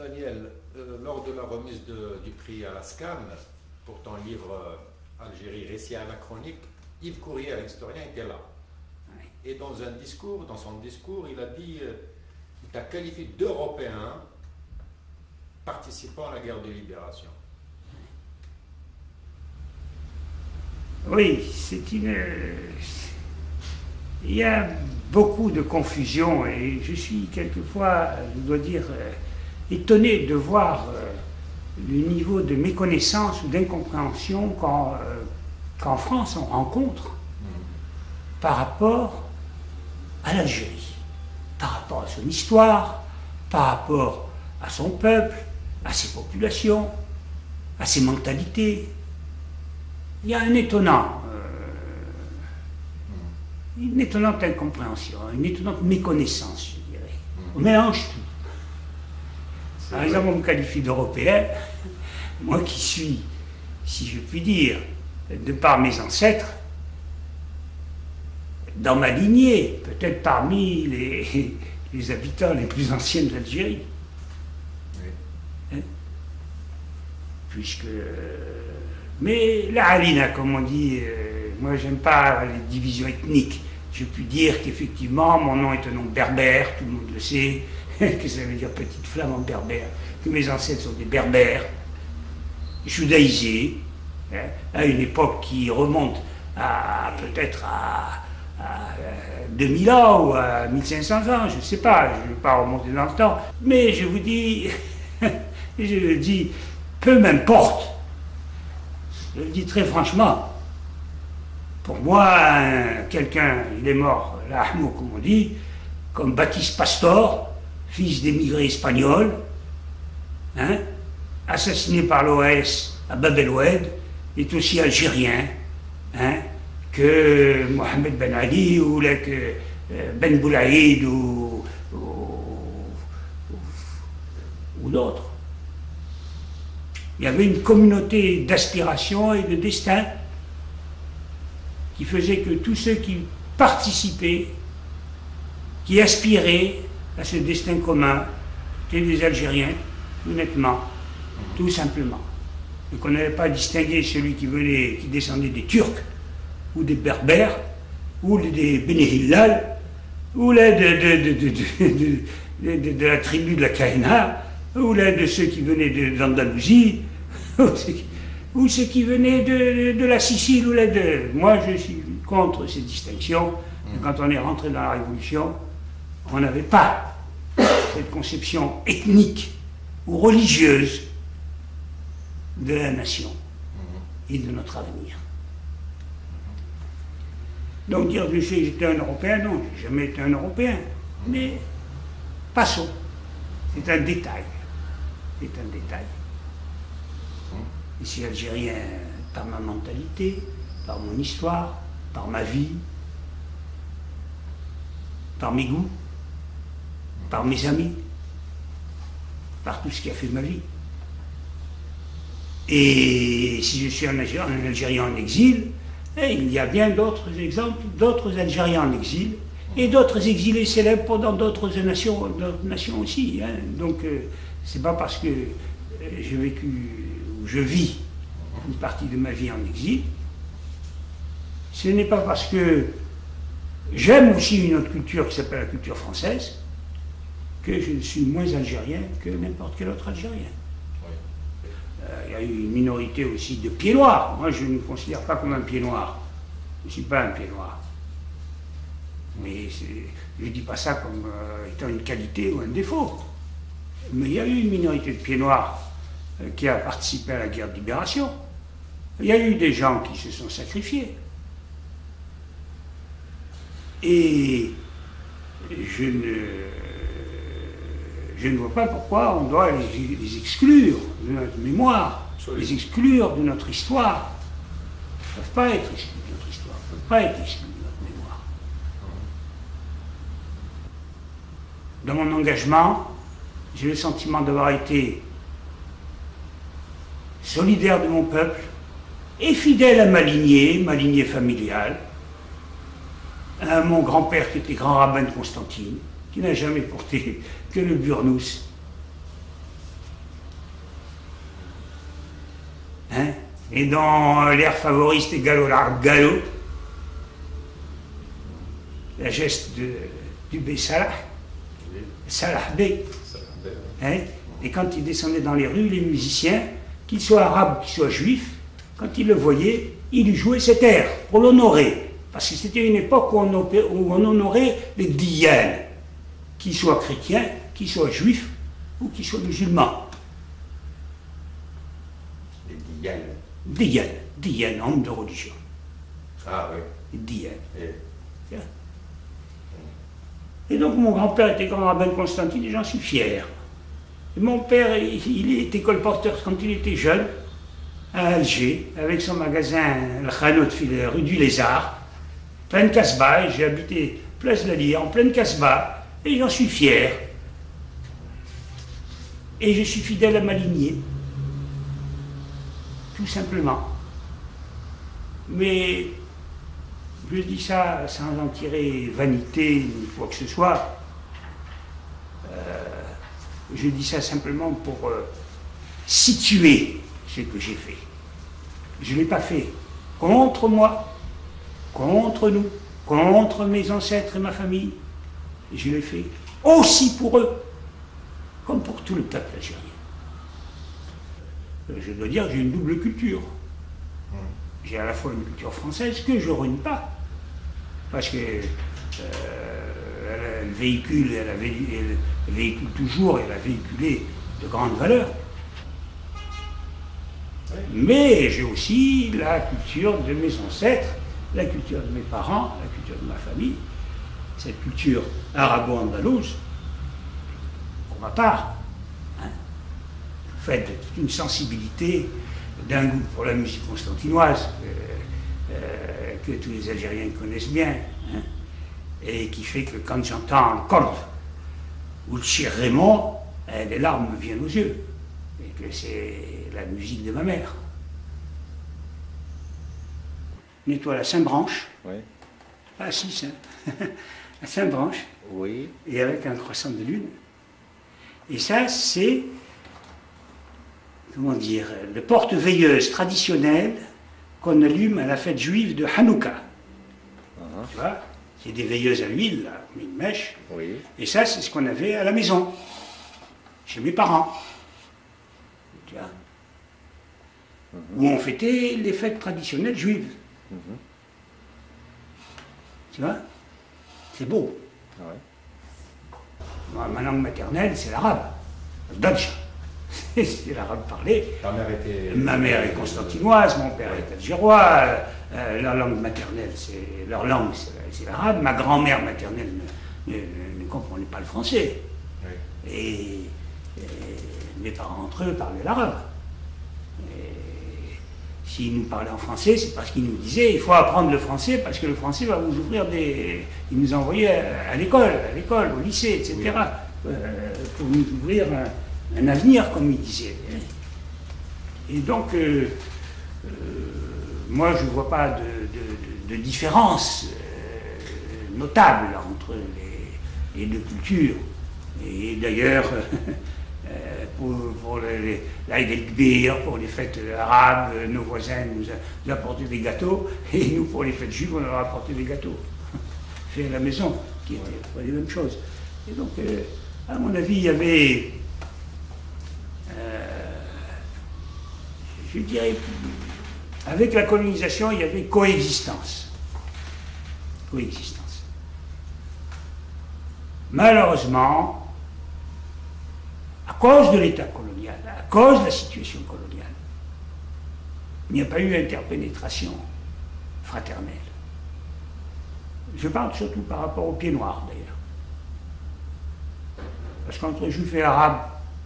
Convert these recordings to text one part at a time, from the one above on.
Daniel, lors de la remise du prix à la SCAN, pour ton livre Algérie, récit anachronique, Yves Courrier, l'historien, était là. Oui. Et dans son discours, il a dit, il t'a qualifié d'Européen participant à la guerre de libération. Oui, c'est une... Il y a beaucoup de confusion et je suis quelquefois, je dois dire, étonné de voir le niveau de méconnaissance ou d'incompréhension qu'en France on rencontre par rapport à l'Algérie, par rapport à son histoire, par rapport à son peuple, à ses populations, à ses mentalités. Il y a une étonnante incompréhension, une étonnante méconnaissance, je dirais. On mélange tout. Par exemple, on me qualifie d'Européen, moi qui suis, si je puis dire, de par mes ancêtres, dans ma lignée, peut-être parmi les habitants les plus anciens de l'Algérie. Oui. Hein? Puisque... Mais la Alina, comme on dit, moi j'aime pas les divisions ethniques. Je puis dire qu'effectivement mon nom est un nom berbère, tout le monde le sait, que ça veut dire petite flamme en berbère, que mes ancêtres sont des berbères, judaïsés, hein, à une époque qui remonte à peut-être à 2000 ans ou à 1500 ans, je ne sais pas, je ne vais pas remonter dans le temps, mais je vous dis, je le dis, peu m'importe. Je le dis très franchement, pour moi, quelqu'un, il est mort, là, comme on dit, comme Baptiste Pastor, fils d'émigrés espagnols, hein, assassiné par l'OAS à Bab el-Oued, est aussi algérien, hein, que Mohamed Ben Ali ou que Ben Boulaïd ou d'autres. Il y avait une communauté d'aspiration et de destin qui faisait que tous ceux qui participaient, qui aspiraient à ce destin commun, étaient des Algériens, honnêtement, tout simplement. Et qu'on n'avait pas distingué celui qui descendait des Turcs, ou des Berbères, ou des Beni Hillal, ou là de la tribu de la Kaina, ou là de ceux qui venaient d'Andalousie, ou ceux qui venaient de la Sicile, ou là de... Moi, je suis contre ces distinctions. Et quand on est rentré dans la Révolution, on n'avait pas cette conception ethnique ou religieuse de la nation et de notre avenir. Donc dire que j'étais un Européen, non, je n'ai jamais été un Européen. Mais passons. C'est un détail. C'est un détail. Je suis algérien par ma mentalité, par mon histoire, par ma vie, par mes goûts, par mes amis, par tout ce qui a fait ma vie. Et si je suis un Algérien en exil, il y a bien d'autres exemples, d'autres Algériens en exil, et d'autres exilés célèbres dans d'autres nations aussi. Hein. Donc, c'est pas parce que j'ai vécu, ou je vis une partie de ma vie en exil, ce n'est pas parce que j'aime aussi une autre culture qui s'appelle la culture française, que je suis moins algérien que n'importe quel autre Algérien. Il y a eu une minorité aussi de pieds noirs. Moi, je ne me considère pas comme un pied noir. Je ne suis pas un pied noir. Mais je ne dis pas ça comme étant une qualité ou un défaut. Mais il y a eu une minorité de pieds noirs qui a participé à la guerre de libération. Il y a eu des gens qui se sont sacrifiés. Et je ne vois pas pourquoi on doit les exclure de notre mémoire, les exclure de notre histoire. Ils ne peuvent pas être exclus de notre histoire, ils ne peuvent pas être exclus de notre mémoire. Dans mon engagement, j'ai le sentiment d'avoir été solidaire de mon peuple et fidèle à ma lignée familiale, à mon grand-père qui était grand rabbin de Constantine, qui n'a jamais porté que le burnous, Hein, et dans l'air favori, c'était Gallo l'Arab Gallo, la geste du Bey Salah, Salah Bey. Hein, et quand il descendait dans les rues, les musiciens, qu'ils soient arabes, qu'ils soient juifs, quand ils le voyaient, ils lui jouaient cet air pour l'honorer. Parce que c'était une époque où on honorait les diyanes, qu'ils soient chrétiens, qu'ils soient juifs ou qu'ils soient musulmans. Les diyanes. Diyanes, hommes de religion. Ah oui. Diyanes. Et Et donc mon grand-père était grand rabbin de Constantine et j'en suis fier. Et mon père, il était colporteur quand il était jeune, à Alger, avec son magasin, le Khanout, rue du Lézard, pleine Casbah, et j'ai habité place de la Lire, en pleine Casbah, et j'en suis fier. Et je suis fidèle à ma lignée. Tout simplement. Mais je dis ça sans en tirer vanité ni quoi que ce soit. Je dis ça simplement pour situer ce que j'ai fait. Je ne l'ai pas fait contre moi, contre nous, contre mes ancêtres et ma famille. Je l'ai fait aussi pour eux, comme pour tout le peuple algérien. Je dois dire que j'ai une double culture. J'ai à la fois une culture française que je ne renie pas, parce que elle véhicule toujours, elle a véhiculé de grandes valeurs. Mais j'ai aussi la culture de mes ancêtres, la culture de mes parents, la culture de ma famille, cette culture arabo-andalouse, pour ma part, hein, faite de toute une sensibilité, d'un goût pour la musique constantinoise, que tous les Algériens connaissent bien, hein, et qui fait que quand j'entends le corde ou le Chir Raymond, les larmes me viennent aux yeux, et que c'est la musique de ma mère. Une étoile à 5 branches, Oui. pas 6, hein, à 5 branches, Oui. et avec un croissant de lune. Et ça, c'est, comment dire, le porte-veilleuse traditionnel qu'on allume à la fête juive de Hanouka. Tu vois, c'est des veilleuses à huile, là, une mèche. Oui. Et ça, c'est ce qu'on avait à la maison, chez mes parents. Tu vois, où on fêtait les fêtes traditionnelles juives. Tu vois, c'est beau. Ouais. Moi, ma langue maternelle, c'est l'arabe, le Dodge. C'est l'arabe parlé. ta mère était... Ma mère est constantinoise, mon père est algérois, leur langue maternelle, leur langue, c'est l'arabe. Ma grand-mère maternelle ne comprenait pas le français. Oui. Et mes parents entre eux parlaient l'arabe. S'ils nous parlaient en français, c'est parce qu'ils nous disaient il faut apprendre le français parce que le français va vous ouvrir des. Ils nous envoyaient à l'école, au lycée, etc. Oui. Pour nous ouvrir un avenir, comme ils disaient. Et donc, moi, je ne vois pas de différence notable entre les deux cultures. Et d'ailleurs, pour l'Aïd el-Kbir, pour les fêtes arabes, nos voisins nous apportaient des gâteaux, et nous, pour les fêtes juives, on leur apportait des gâteaux, faits à la maison, qui étaient pas les mêmes choses. Et donc, à mon avis, il y avait, je dirais, avec la colonisation, il y avait coexistence. Coexistence. Malheureusement, à cause de l'État colonial, à cause de la situation coloniale, il n'y a pas eu interpénétration fraternelle. Je parle surtout par rapport aux pieds noirs, d'ailleurs. Parce qu'entre juifs et arabes,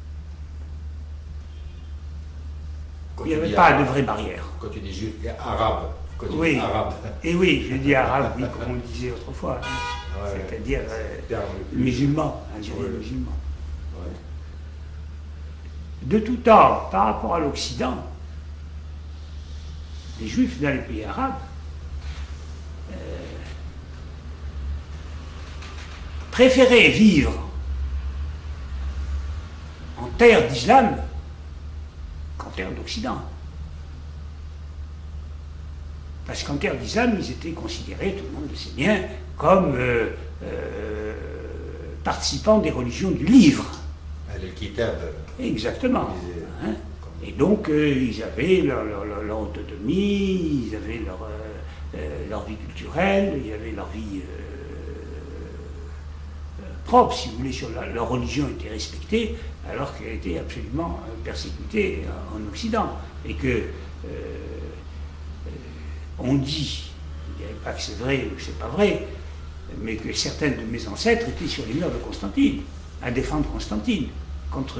il n'y avait pas de vraie barrière. Quand tu dis juif, arabe. Quand tu Oui, dis arabe. et oui, je dis arabe, oui, comme on disait autrefois, hein. Ouais. C'est-à-dire Terme le plus- musulman, algérien Ouais. musulman. Ouais. De tout temps, par rapport à l'Occident, les juifs dans les pays arabes préféraient vivre en terre d'islam qu'en terre d'Occident. Parce qu'en terre d'islam, ils étaient considérés, tout le monde le sait bien, comme participants des religions du livre. Le kitab. Exactement. Hein? Et donc, ils avaient leur autonomie, ils avaient leur vie culturelle, ils avaient leur vie propre, si vous voulez, sur leur religion était respectée, alors qu'elle était absolument persécutée en Occident. Et que on dit, je ne dirais pas que c'est vrai ou que c'est pas vrai, mais que certains de mes ancêtres étaient sur les murs de Constantine, à défendre Constantine contre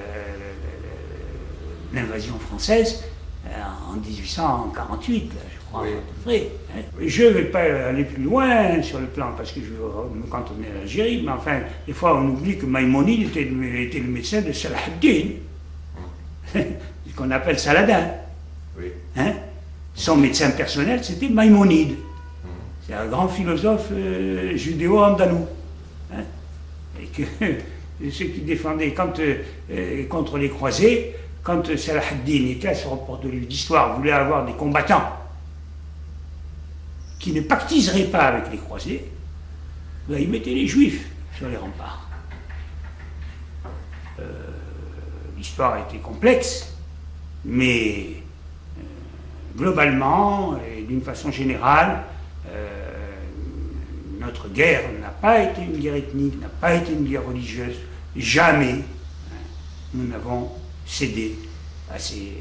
l'invasion française en 1848, là, je crois, oui. à peu près. Hein. Je ne vais pas aller plus loin sur le plan, parce que je veux me cantonner à l'Algérie, mais enfin, des fois on oublie que Maïmonide était le médecin de Salah ad-Din, ce qu'on appelle Saladin. Oui. Hein. Son médecin personnel, c'était Maïmonide. C'est un grand philosophe judéo-andalou. Hein. Et que ceux qui défendaient contre les croisés, quand Salah ad-Din était sur rapport de livre d'histoire, voulait avoir des combattants qui ne pactiseraient pas avec les croisés, ben, il mettait les juifs sur les remparts. L'histoire a été complexe, mais globalement et d'une façon générale, notre guerre n'a pas été une guerre ethnique, n'a pas été une guerre religieuse. Jamais nous n'avons cédé à ces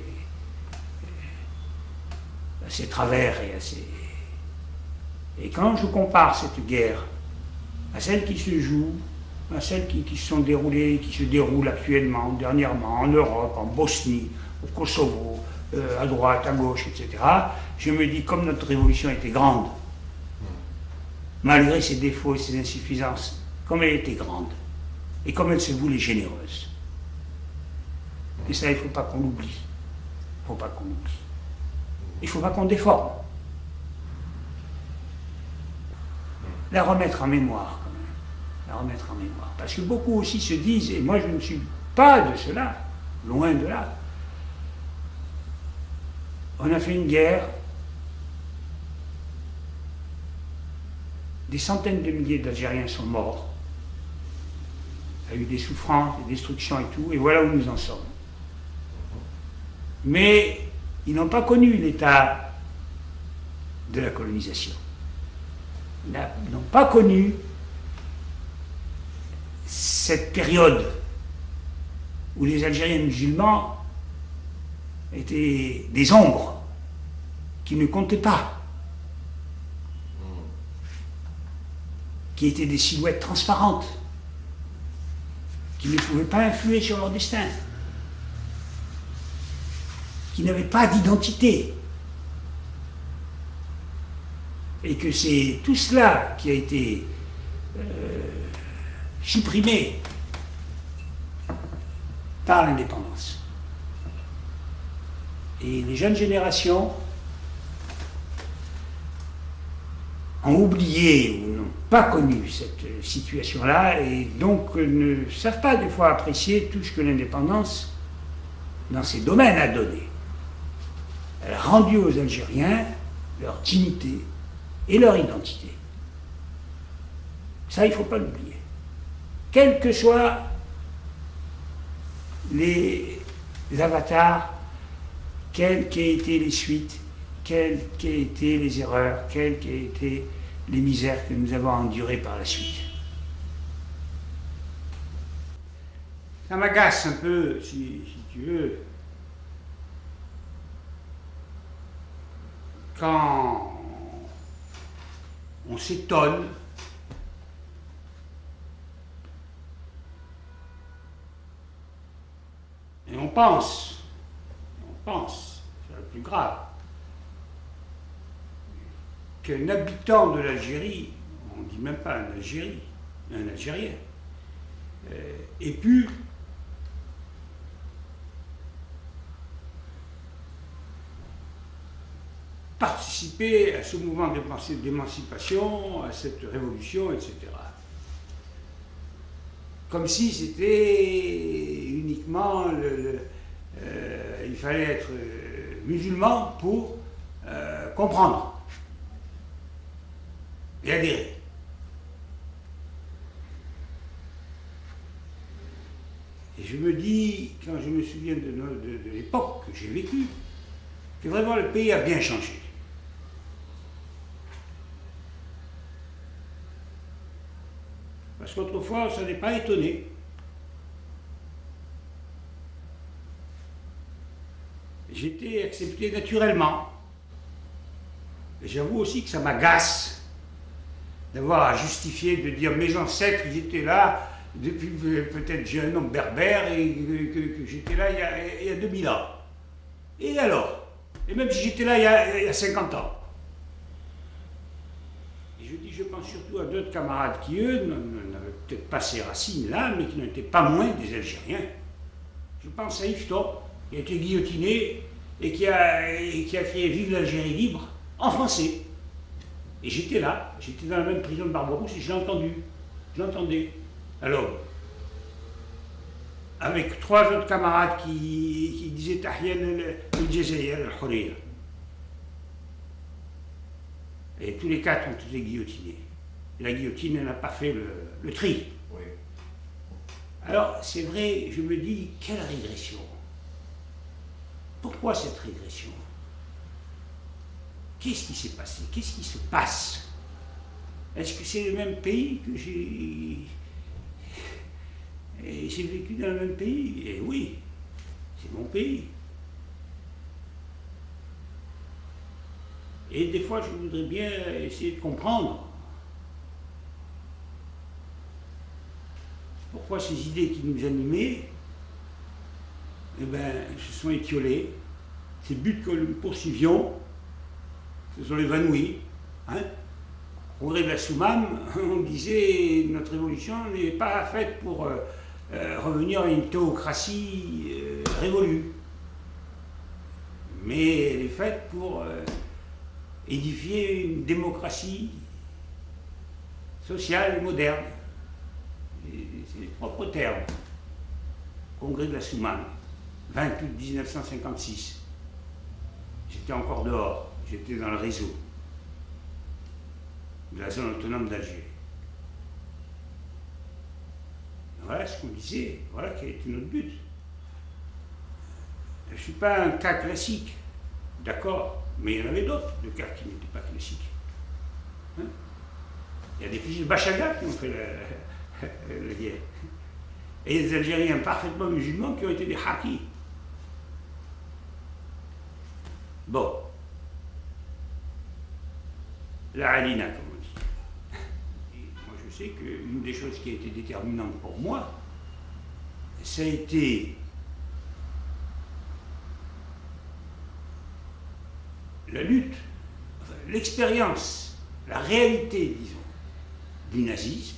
travers et à ces... Et quand je compare cette guerre à celle qui se joue, à celles qui se sont déroulées, qui se déroulent actuellement, dernièrement, en Europe, en Bosnie, au Kosovo, à droite, à gauche, etc., je me dis, comme notre révolution était grande, malgré ses défauts et ses insuffisances, comme elle était grande, et comme elle se voulait généreuse. Et ça, il ne faut pas qu'on l'oublie. Il ne faut pas qu'on l'oublie. Il ne faut pas qu'on déforme. La remettre en mémoire, quand même. La remettre en mémoire. Parce que beaucoup aussi se disent, et moi je ne suis pas de cela, loin de là, on a fait une guerre, des centaines de milliers d'Algériens sont morts, il y a eu des souffrances, des destructions et tout, et voilà où nous en sommes. Mais ils n'ont pas connu l'état de la colonisation. Ils n'ont pas connu cette période où les Algériens musulmans étaient des ombres qui ne comptaient pas, qui étaient des silhouettes transparentes, qui ne pouvaient pas influer sur leur destin, qui n'avaient pas d'identité. Et que c'est tout cela qui a été supprimé par l'indépendance. Et les jeunes générations ont oublié ou n'ont pas connu cette situation-là et donc ne savent pas des fois apprécier tout ce que l'indépendance, dans ces domaines, a donné. Elle a rendu aux Algériens leur dignité et leur identité. Ça, il ne faut pas l'oublier. Quels que soient les avatars, quelles qu'aient été les suites, quelles qu'aient été les erreurs, quelles qu'aient été les misères que nous avons endurées par la suite. Ça m'agace un peu, si tu veux, quand on s'étonne et on pense, c'est le plus grave, qu'un habitant de l'Algérie, on ne dit même pas un Algérien, ait pu participer à ce mouvement d'émancipation, à cette révolution, etc. Comme si c'était uniquement il fallait être musulman pour comprendre et adhérer. Et je me dis, quand je me souviens de l'époque que j'ai vécue, que vraiment le pays a bien changé. Parce qu'autrefois, ça n'est pas étonné. J'étais accepté naturellement. Et j'avoue aussi que ça m'agace d'avoir à justifier, de dire mes ancêtres, ils étaient là depuis peut-être j'ai un nom berbère et que j'étais là il y a 2000 ans. Et alors? Et même si j'étais là il y a 50 ans. Et je dis, je pense surtout à d'autres camarades qui, eux, n'avaient peut-être pas ces racines-là, mais qui n'étaient pas moins des Algériens. Je pense à Yvetot, qui a été guillotiné et qui a crié « Vive l'Algérie libre » en français. Et j'étais là, j'étais dans la même prison de Barberousse et je l'ai entendu. Je l'entendais. Alors, avec 3 autres camarades qui disaient « Tahyan al-Jazair al-Hurriya ». Et tous les 4 ont été guillotinés. Et la guillotine n'a pas fait le tri. Oui. Alors, c'est vrai, je me dis, quelle régression? Pourquoi cette régression? Qu'est-ce qui s'est passé? Qu'est-ce qui se passe? Est-ce que c'est le même pays que j'ai vécu dans le même pays? Et oui, c'est mon pays. Et des fois, je voudrais bien essayer de comprendre pourquoi ces idées qui nous animaient, eh ben, se sont étiolées. Ces buts que nous poursuivions se sont évanouis. Hein? Au gré de la Soumam, on disait notre révolution n'est pas faite pour revenir à une théocratie révolue, mais elle est faite pour édifier une démocratie sociale et moderne. C'est les propres termes. Congrès de la Soumam, 20 août 1956. J'étais encore dehors, j'étais dans le réseau de la zone autonome d'Alger. Voilà ce qu'on disait, voilà quel était notre but. Je ne suis pas un cas classique, d'accord, mais il y en avait d'autres de cas qui n'étaient pas classiques. Hein? Il y a des fusils de Bachaga qui ont fait la guerre. Et des Algériens parfaitement musulmans qui ont été des hackis. Bon. La Alina, comme on dit. Et moi, je sais qu'une des choses qui a été déterminante pour moi, ça a été la lutte, enfin, l'expérience, la réalité, disons, du nazisme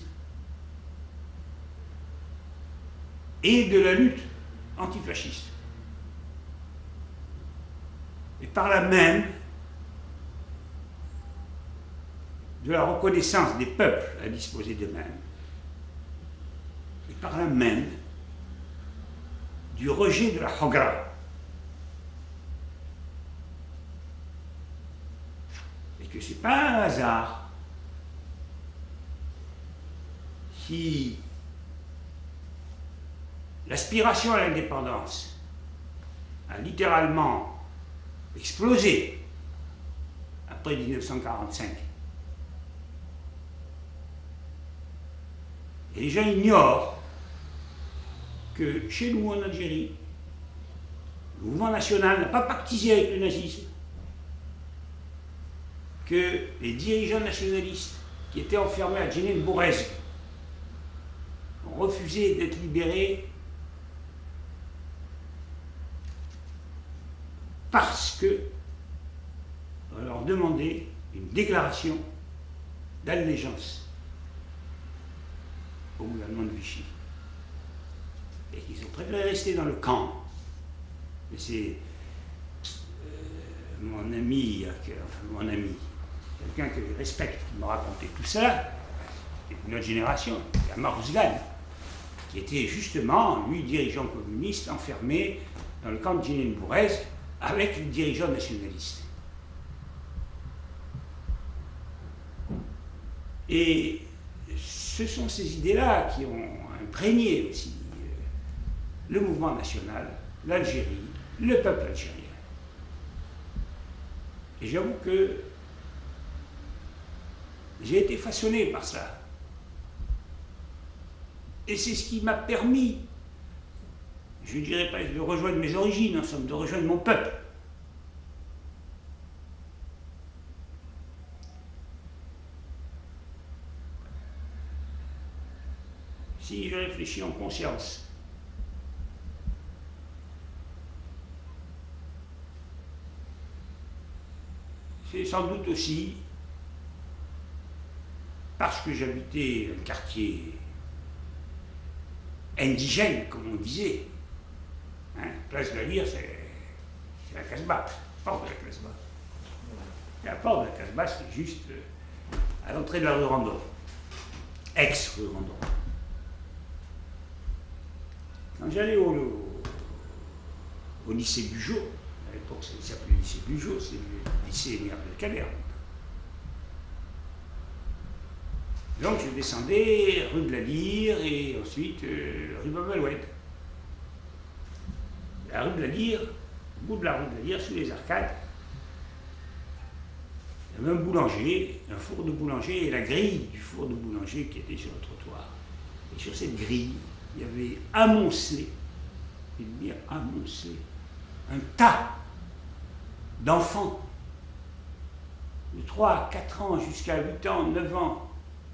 et de la lutte antifasciste. Et par là même, de la reconnaissance des peuples à disposer d'eux-mêmes, et par là même, du rejet de la Hogra. Et que ce n'est pas un hasard si l'aspiration à l'indépendance a littéralement explosé après 1945. Et les gens ignorent que chez nous en Algérie, le mouvement national n'a pas pactisé avec le nazisme, que les dirigeants nationalistes qui étaient enfermés à Djenin Bourrezg ont refusé d'être libérés parce qu'on leur demandait une déclaration d'allégeance au gouvernement de Vichy. Et qu'ils ont préféré rester dans le camp. Et c'est mon ami, quelqu'un que je respecte, qui m'a raconté tout ça, c'est notre génération, Amar Ouzgan, qui était justement, lui, dirigeant communiste, enfermé dans le camp de Djenin Bourrezg avec les dirigeants nationalistes. Et ce sont ces idées-là qui ont imprégné aussi le mouvement national, l'Algérie, le peuple algérien. Et j'avoue que j'ai été façonné par ça. Et c'est ce qui m'a permis, je dirais pas de rejoindre mes origines, en somme, de rejoindre mon peuple. Si je réfléchis en conscience, c'est sans doute aussi parce que j'habitais un quartier indigène, comme on disait. Hein, Place de la Lyre, c'est la Casbah, porte de la Casbah. La porte de la Casbah, c'est juste à l'entrée de la rue Randon, ex-rue Randon. Quand j'allais au lycée Bugeaud, à l'époque ça s'appelait le lycée Bugeaud, c'est le lycée Émile Abdelkader. Donc je descendais rue de la Lyre et ensuite rue Bab-el-Oued. La rue de la Lyre, au bout de la rue de la Lyre, sous les arcades, il y avait un boulanger, un four de boulanger et la grille du four de boulanger qui était sur le trottoir. Et sur cette grille, il y avait amoncelé, je veux dire amoncelé, un tas d'enfants de 3 à 4 ans jusqu'à 8 ans, 9 ans,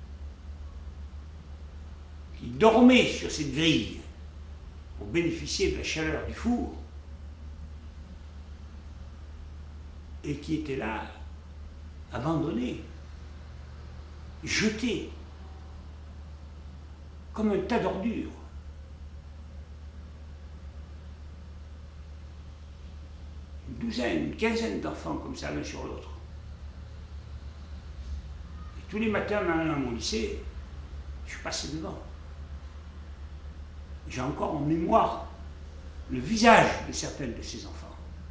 qui dormaient sur cette grille pour bénéficier de la chaleur du four et qui étaient là, abandonnés, jetés, comme un tas d'ordures. Une douzaine, une quinzaine d'enfants comme ça, l'un sur l'autre. Et tous les matins, en allant à mon lycée, je passais devant. J'ai encore en mémoire le visage de certains de ces enfants.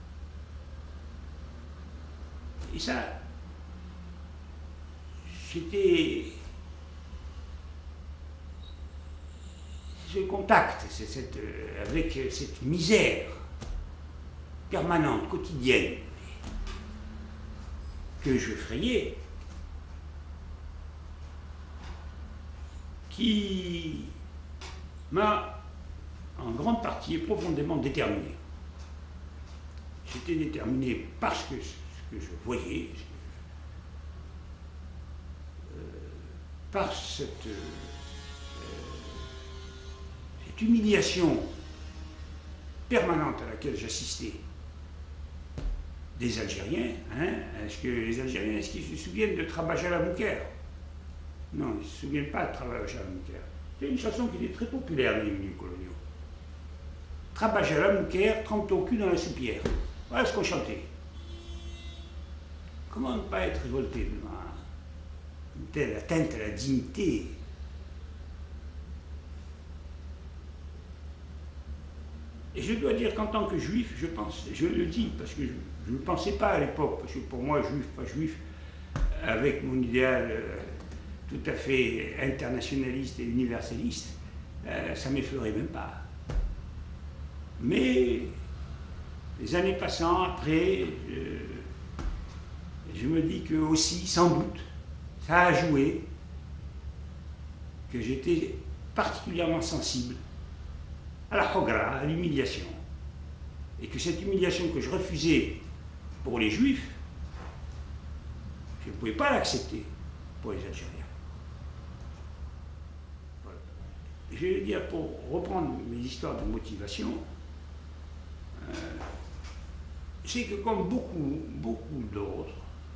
Et ça, c'était ce contact avec cette misère permanente, quotidienne, que je frayais, qui m'a en grande partie et profondément déterminé. J'étais déterminé parce que ce que je voyais, par cette humiliation permanente à laquelle j'assistais des Algériens. Est-ce que les Algériens, est-ce qu'ils se souviennent de Trabajal Abouker? Non, ils ne se souviennent pas de Trabajal Abouker. C'est une chanson qui était très populaire dans les milieux coloniaux. Trabajal Abouker, trempe ton cul dans la soupière. Voilà ce qu'on chantait. Comment ne pas être révolté devant une telle atteinte à la dignité? Et je dois dire qu'en tant que juif, je le dis parce que je ne pensais pas à l'époque, parce que pour moi, juif, pas juif, avec mon idéal tout à fait internationaliste et universaliste, ça ne m'effleurait même pas. Mais les années passant, après, je me dis que aussi, sans doute, ça a joué, que j'étais particulièrement sensible à la chogra, à l'humiliation. Et que cette humiliation que je refusais pour les Juifs, je ne pouvais pas l'accepter pour les Algériens. Voilà. Je vais dire, pour reprendre mes histoires de motivation, c'est que comme beaucoup d'autres,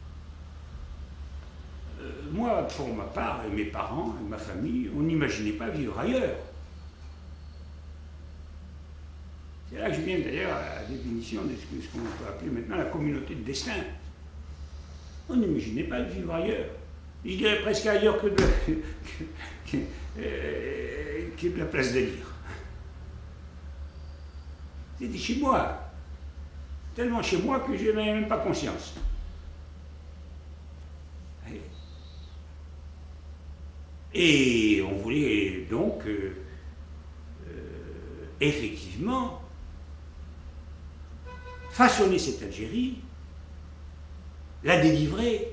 moi, pour ma part, et mes parents, et ma famille, on n'imaginait pas vivre ailleurs. C'est là que je viens d'ailleurs à la définition de ce qu'on peut appeler maintenant la communauté de destin. On n'imaginait pas de vivre ailleurs. Je dirais presque ailleurs que de la place de Lyre. C'était chez moi. Tellement chez moi que je n'avais même pas conscience. Et on voulait donc effectivement façonner cette Algérie, la délivrer.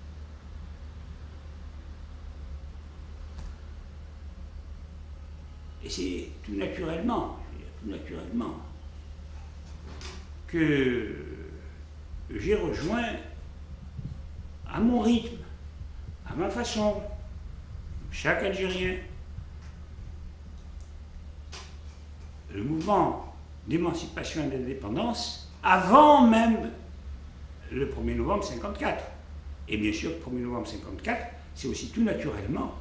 Et c'est tout naturellement que j'ai rejoint à mon rythme, à ma façon, chaque Algérien, le mouvement d'émancipation et d'indépendance avant même le 1er novembre 1954. Et bien sûr, le 1er novembre 1954, c'est aussi tout naturellement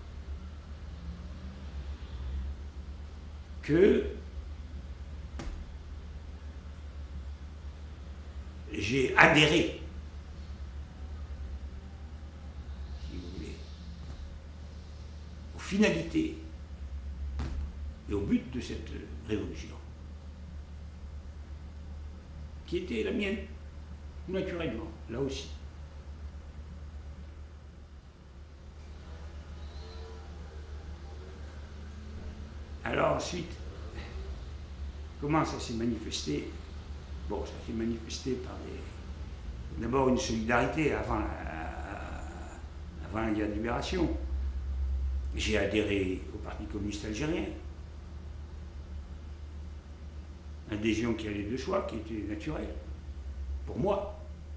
que j'ai adhéré, si vous voulez, aux finalités et au but de cette révolution, qui était la mienne, naturellement, là aussi. Alors ensuite, comment ça s'est manifesté? Bon, ça s'est manifesté par d'abord une solidarité avant la guerre de libération. J'ai adhéré au Parti communiste algérien. Adhésion qui allait de soi, qui était naturelle, pour moi.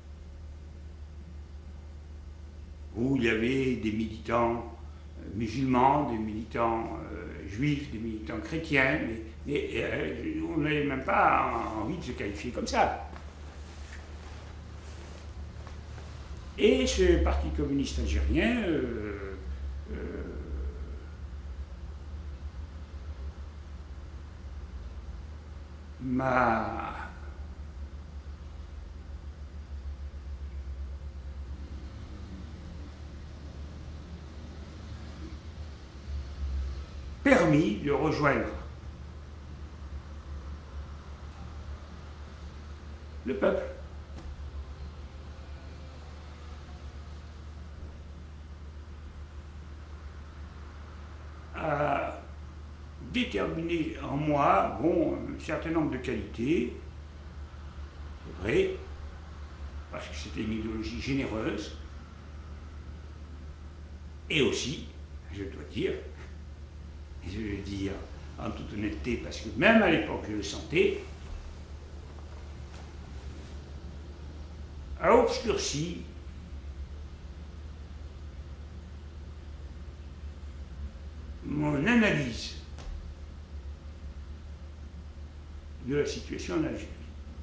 Où il y avait des militants musulmans, des militants juifs, des militants chrétiens, mais on n'avait même pas envie de se qualifier comme ça. Et ce Parti communiste algérien m'a permis de rejoindre le peuple. A déterminé en moi, bon, un certain nombre de qualités, c'est vrai, parce que c'était une idéologie généreuse, et aussi, je dois dire, et je vais le dire en toute honnêteté, parce que même à l'époque je le sentais, a obscurci mon analyse de la situation en Algérie.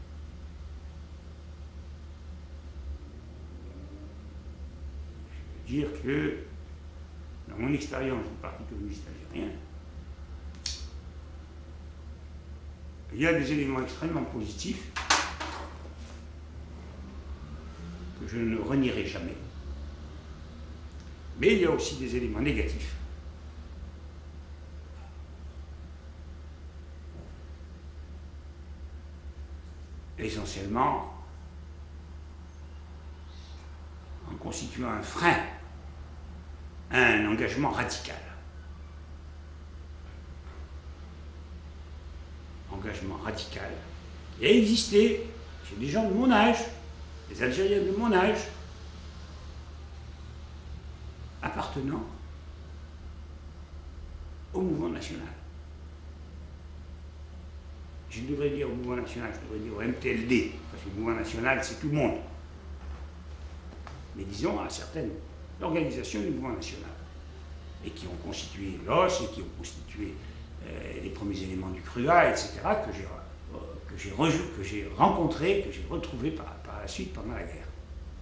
Je veux dire que, dans mon expérience du Parti communiste algérien, il y a des éléments extrêmement positifs que je ne renierai jamais. Mais il y a aussi des éléments négatifs. Essentiellement en constituant un frein à un engagement radical. Engagement radical qui a existé chez des gens de mon âge, des Algériens de mon âge, appartenant au mouvement national. Je devrais dire au mouvement national, je devrais dire au MTLD, parce que le mouvement national, c'est tout le monde. Mais disons à certaines organisations du mouvement national, et qui ont constitué l'OS, et qui ont constitué les premiers éléments du CRUA, etc., que j'ai rencontrés, que j'ai retrouvés par la suite pendant la guerre.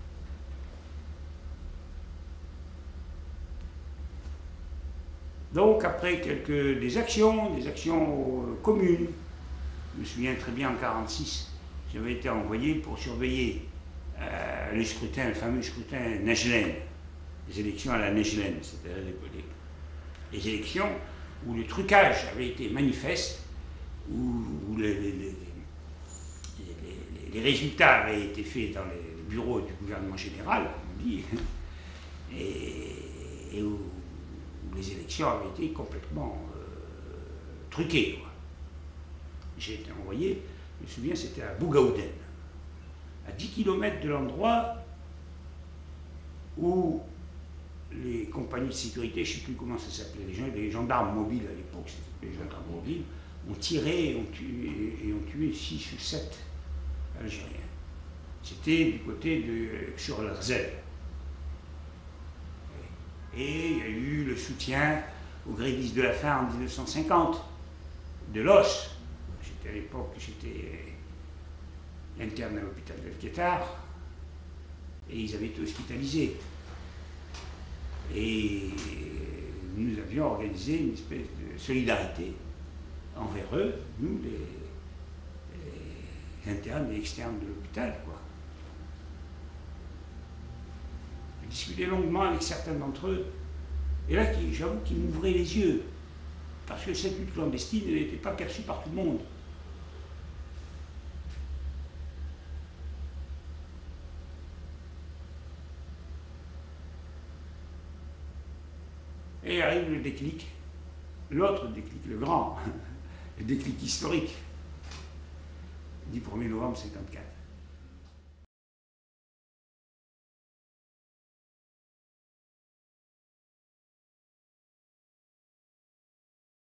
Donc, après des actions communes, je me souviens très bien en 1946, j'avais été envoyé pour surveiller le scrutin, le fameux scrutin Nejlen, les élections à la Nejlen, c'est-à-dire les élections où le trucage avait été manifeste, où les résultats avaient été faits dans les bureaux du gouvernement général, comme on dit, et où où les élections avaient été complètement truquées, quoi. J'ai été envoyé, je me souviens, c'était à Bougaouden, à 10 km de l'endroit où les compagnies de sécurité, je ne sais plus comment ça s'appelait, les gendarmes mobiles à l'époque, c'était les gendarmes mobiles, ont tiré et ont tué 6 ou 7 Algériens. C'était du côté de sur l'Arzel. Et il y a eu le soutien aux grévistes de la faim en 1950, de l'os. À l'époque, j'étais interne à l'hôpital d'El-Qatar et ils avaient été hospitalisés. Et nous avions organisé une espèce de solidarité envers eux, nous, les internes et externes de l'hôpital, quoi. J'ai discuté longuement avec certains d'entre eux, et là, j'avoue qu'ils m'ouvraient les yeux, parce que cette lutte clandestine, elle n'était pas perçue par tout le monde. Et arrive le déclic, l'autre déclic, le grand, le déclic historique, du 1er novembre 1954.